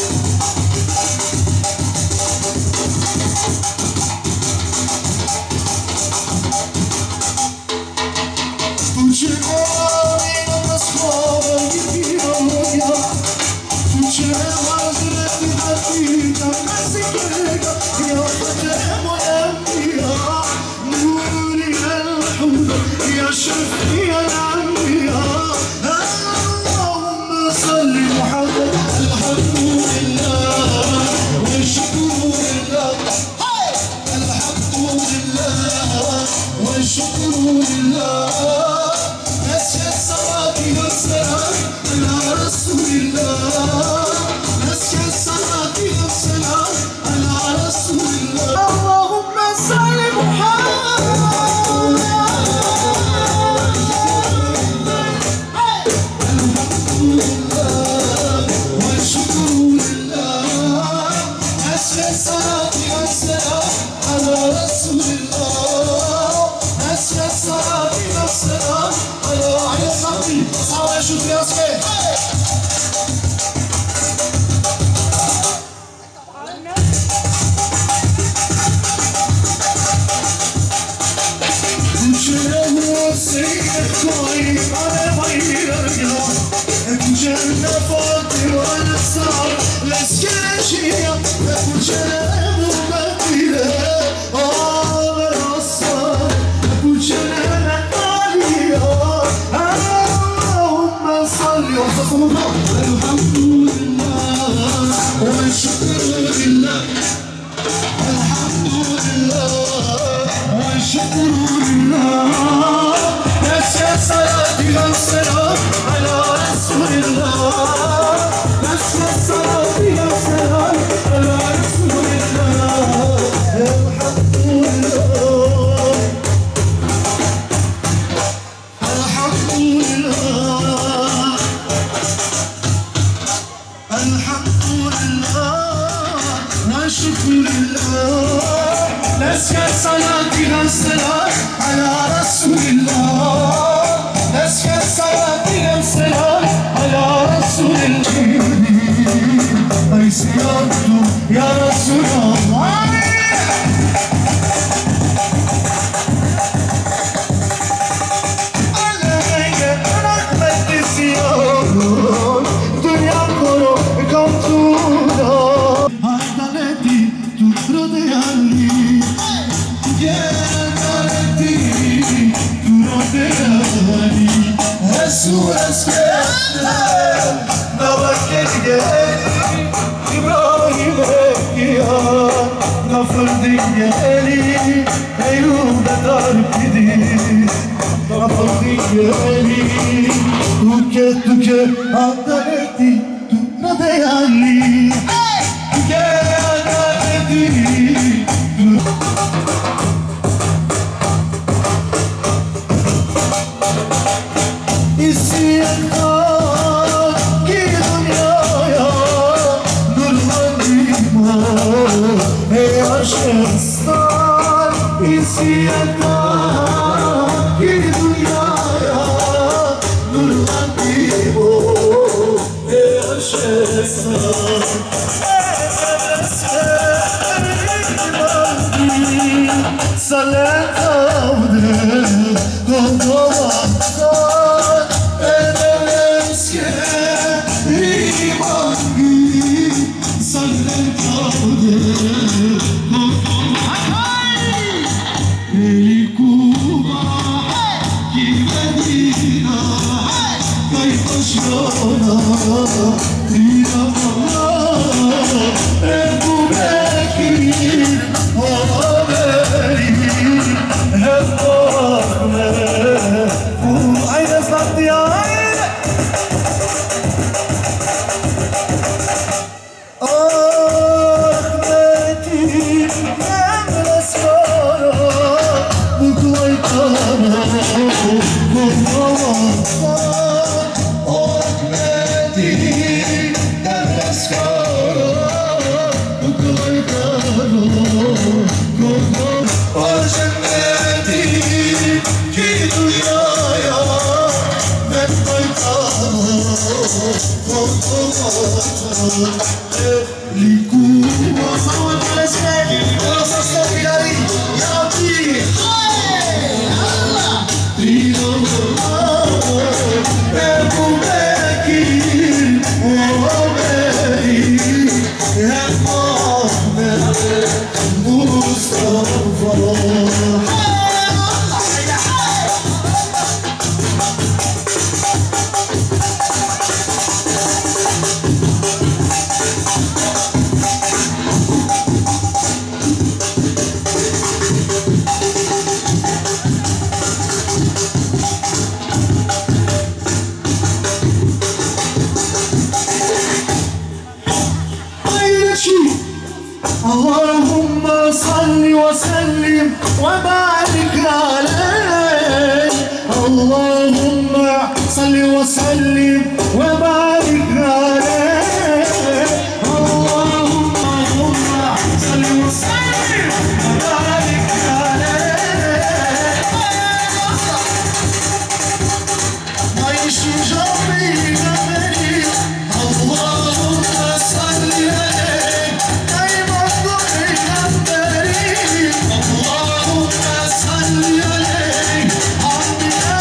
Speaker 5: Allahümme salli aleyh.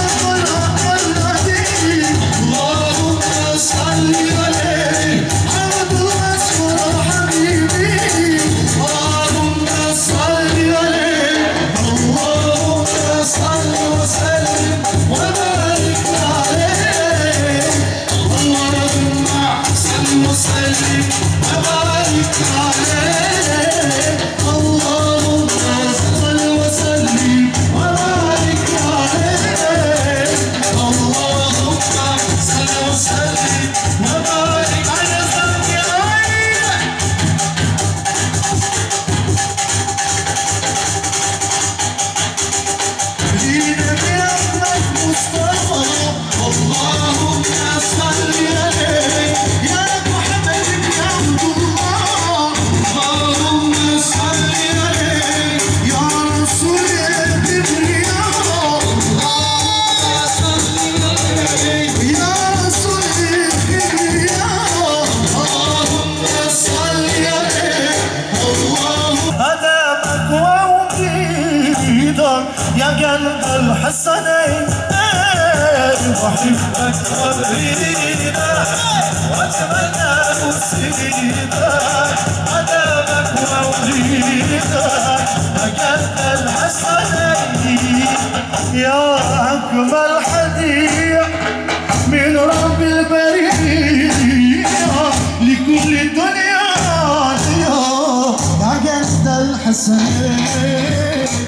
Speaker 2: أحبك وأريدك وأتمنى مسيدك عذابك وأريدك أجل الحسنين يا أكمل هدية من رب البرية لكل الدنيا يا أجل الحسنين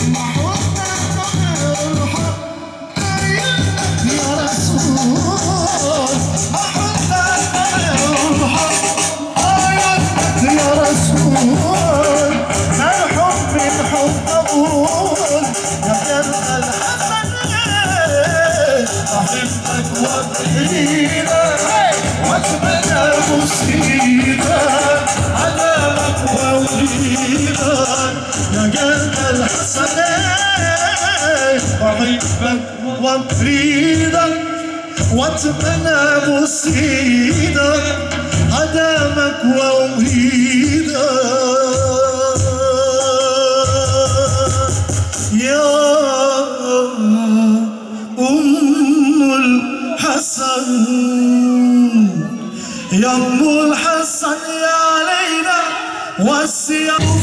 Speaker 2: يا رسول يا رسول الحب الحب أقول يا جنة الحسنين أحبك وأبغيك وأتمنى مصيبك عذابك وأريدك يا جنة الحسنين أحبك وأريدك وأتمنى مصيبك عذابك وأريدك يا أم الحسن يا أم الحسن يا علينا والسياق